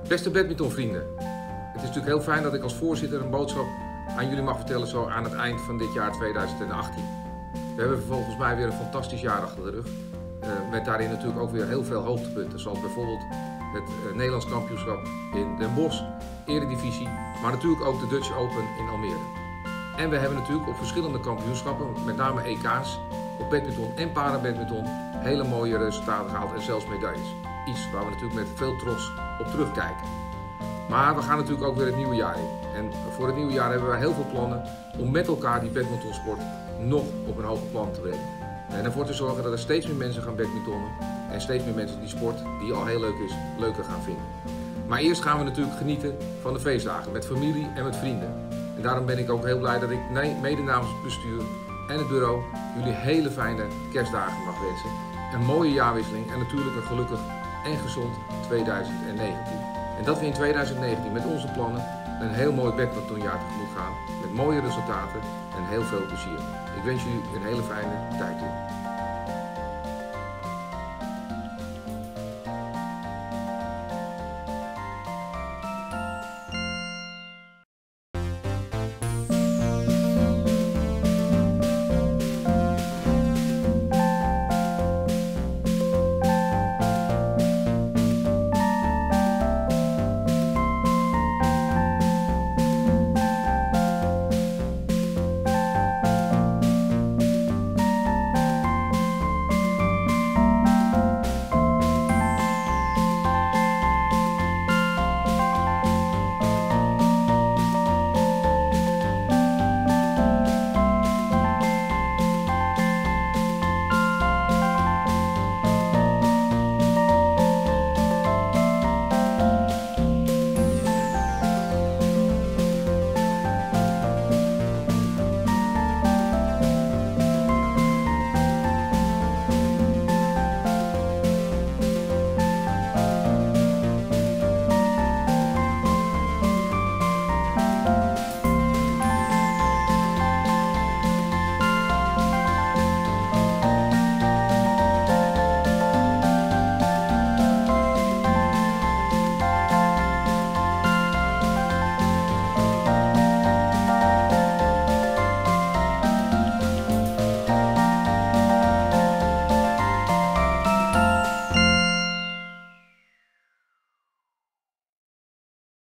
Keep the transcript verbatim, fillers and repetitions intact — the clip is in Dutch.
Beste badmintonvrienden, het is natuurlijk heel fijn dat ik als voorzitter een boodschap aan jullie mag vertellen zo aan het eind van dit jaar tweeduizend achttien. We hebben volgens mij weer een fantastisch jaar achter de rug. Uh, met daarin natuurlijk ook weer heel veel hoogtepunten, zoals bijvoorbeeld het uh, Nederlands kampioenschap in Den Bosch, Eredivisie, maar natuurlijk ook de Dutch Open in Almere. En we hebben natuurlijk op verschillende kampioenschappen, met name E K's, op badminton en parabadminton, hele mooie resultaten gehaald en zelfs medailles. Iets waar we natuurlijk met veel trots op terugkijken. Maar we gaan natuurlijk ook weer het nieuwe jaar in. En voor het nieuwe jaar hebben we heel veel plannen om met elkaar die badmintonsport nog op een hoger plan te brengen. En ervoor te zorgen dat er steeds meer mensen gaan badmintonnen en steeds meer mensen die sport, die al heel leuk is, leuker gaan vinden. Maar eerst gaan we natuurlijk genieten van de feestdagen met familie en met vrienden. En daarom ben ik ook heel blij dat ik mede namens het bestuur en het bureau jullie hele fijne kerstdagen mag wensen. Een mooie jaarwisseling en natuurlijk een gelukkig en gezond tweeduizend negentien. En dat we in tweeduizend negentien met onze plannen een heel mooi badmintonjaar tegemoet gaan. Met mooie resultaten en heel veel plezier. Ik wens jullie een hele fijne tijd toe.